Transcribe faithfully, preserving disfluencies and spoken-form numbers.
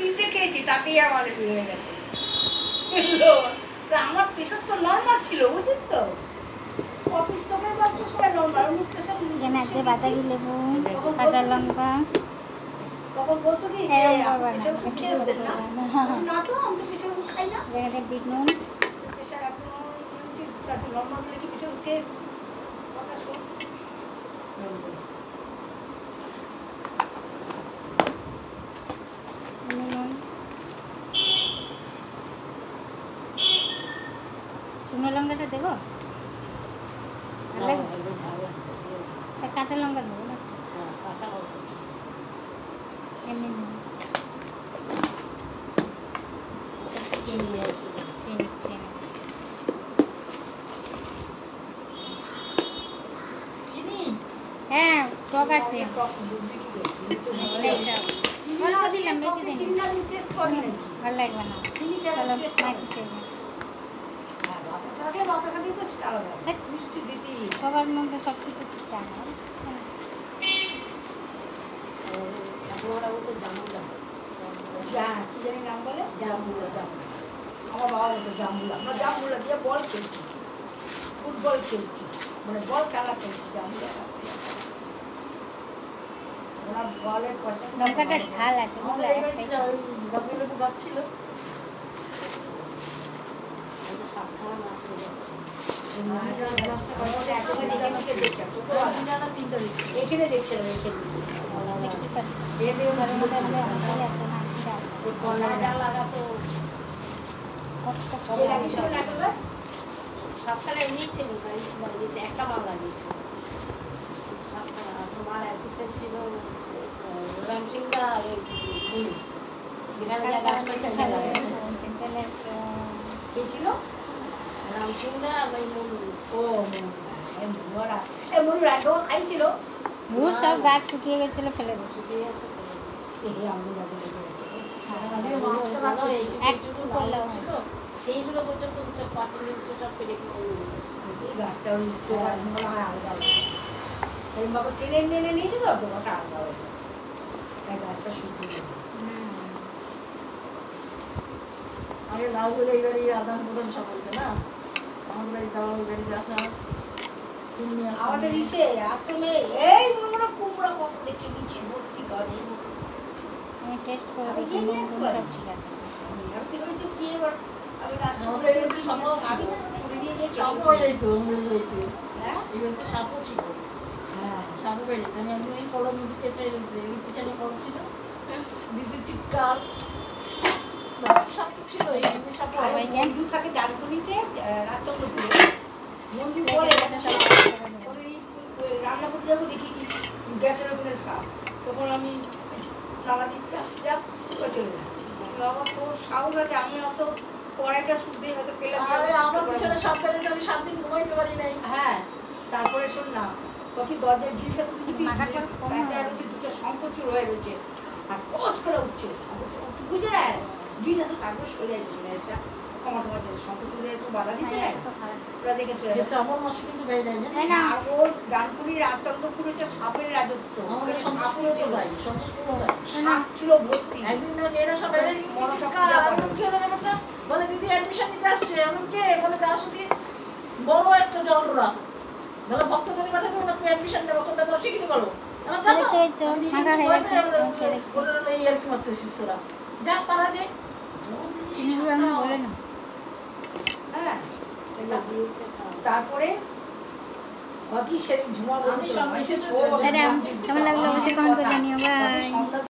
তিনটে খেয়েছি তাতেই আমার হয়ে গেছে। আমার প্রেশার তো নর্মাল ছিল, বুঝিস তো। অফিস লোকের বাচ্চা সবাই নর্মাল, আমি প্রেশার এখানে আছে বাতাবি লেবু, কাঁচা লঙ্কা। তখন বলতো কি যে প্রেশার ওষুধ খেয়েছেন না? না তো আমি তো প্রেশার ওষুধ খাই না। এখানে বিট নুন, প্রেশার এখন তাকে নর্মাল বলে কি প্রেশার কেস কথা শোন। নুন, শুকনো লঙ্কাটা দেবো, কাঁচা লঙ্কা দেবো না এমনি নুন, চিনি চিনি চিনি চিনি হ্যাঁ টক আছে, টক বুঝবি কি করে? অল্প দিলাম, বেশি দিন চিনি না টেস্ট করবি নাকি? ভালো লাগবে না। চিনি ছাড়া চলো taste মাখি খেয়ে হ্যাঁ, বাতাসা দিয়ে বাতাসা দিয়ে তো সেটা আলাদা। হ্যাঁ। মিষ্টি দিতেই সবার মধ্যে সব কিছু ঠিক জানা যা কি জানি নাম বলে, জাম্বুলা জাম্বুলা। আমার বাবা বলতো জাম্বুলা, আমরা জাম্বুলা দিয়ে বল খেলছি, ফুটবল খেলছি, মানে বল খেলা খেলছি জাম্বুলা। ওরা বলের পয়সা লঙ্কাটা ঝাল আছে বুঝলে, একটাই তো। লেবু গাছ ছিল, এখানে দেখছিলাম এখানে দেখতে পাচ্ছি ঘরের মধ্যে আমাদের আমরাই আছে, নার্সিরা আছে, লাগাতো কত কে লাগিয়েছিল লাগবে সবখানে নিয়েছিল বাড়িতে একটা মাল লাগিয়েছিল সবখানে। তোমার অ্যাসিস্ট্যান্ট ছিল রাম সিং দা আর ওই মুনি যেখানে যা গাছ পাইছে ভালো চলে এসো। কে ছিল? রাম সিং দা আর ওই মুনি। ও মুনুরা এ মুনু রাডো খাইছিল। ভুর সব গাছ শুকিয়ে গেছিল, ফেলে দিয়েছি। শুকিয়ে গেছে এই আমি রাডো লেগেছে একটু করলেও ছিল সেইগুলো পর্যন্ত উচ্চক পাঁচিলের উচ্চক পেরে এই গাছটা ওই মনে হয় আলাদা এই বাবা টেনে টেনে নিয়েছিল তো ওটা আলাদা হয়ে গেছে, এই গাছটা শুকিয়ে গেছে। আরে লাউ বলে এই বাড়ি আদান প্রদান সব হইতো না, আমার বাড়ি দাও বাড়িতে আসা আমাদের ইসে আশ্রমে এই মনে কুমড়া কখন দেখছি নিচে ভর্তি করে আমি টেস্ট করে দেখি নুন টুন সব ঠিক আছে। আমি কি বলছি কি এবার আমি রাস্তা আমাদের এদিকে সাপও ছিল, ছুরি নিয়ে যাই সাপও হয়ে যেত আমাদের বাড়িতে, হ্যাঁ এই বাড়িতে সাপও ছিল, হ্যাঁ সাপও হয়ে যেত। আমি একদিন এই কলম পেঁচে রয়েছে, এই পিছনে কল ছিল, দিদি চিৎকার, সাপ তো ছিল, এই সাপ আর সবাই ওই মঞ্জু থাকে ডানকুনিতে রাজচন্দ্রপুরে। মঞ্জু বলে ওই রান্না করতে যাবো দেখি কি গ্যাসের ওখানে সাপ, তখন আমি নালা দিচ্ছি যা চলে যায় আমার তো সাউন্ড আছে, আমি অত পরেটা শুদ্ধই হয়তো পেলাম। আরে আমার পিছনে সাপ ফেলেছে, আমি সাত দিন ঘুমাইতে পারি নাই। হ্যাঁ তারপরে শোন না কি দরজার গ্রিলটা খুলে দিবি, মাথাটা কম প্যাঁচা রয়েছে দুটো শঙ্কচুর হয়ে রয়েছে আর কস করে উঠছে বুঝে নেয় গ্রিলটা তো তারপর সরে আসে চলে আসে কমা টমা চলে শঙ্কচুরে একটু বাধা দিতে হ্যাঁ, নেয় এটা তো খারাপ। ওরা দেখে সরে আসে। শ্রাবণ মাসে কিন্তু বেড়ে যায় না, তাই না? আর ওর ডানকুনি রাজচন্দ্রপুর হচ্ছে সাপের রাজত্ব, আমাদের সন্তোষপুরে তো তাই, সন্তোষপুরে তাই। সাপ ছিল ভর্তি। একদিন না মেয়েরা সব বেড়ে গিয়ে বড় সব চিৎকার, পূজা করে। এমন কি হলো ব্যাপারটা? বলে দিদি অ্যাডমিশন নিতে আসছে, এমন কে? বলে দাও শুধু বড় একটা জলরা, বলে ভক্ত করে পাঠাতে ওটা তুমি অ্যাডমিশন দেবো, কোনটা তোমার শিখিতে পারো। আমার জানো? দেখতে পেয়েছো? আমি দিদি ফাঁকা হয়ে বলে গেছে, বলে আমি খেয়ে দেখছি। বলে বলে এই আর কি মারতে শিষ্যরা। যা পারা দে। চিনিগুলো আমি বলে না। হ্যাঁ তারপরে বাকি সে ঝুমা আমি সব কিছু ম্যাডাম কেমন লাগলো অবশ্যই কমেন্ট করে জানিও, বাই।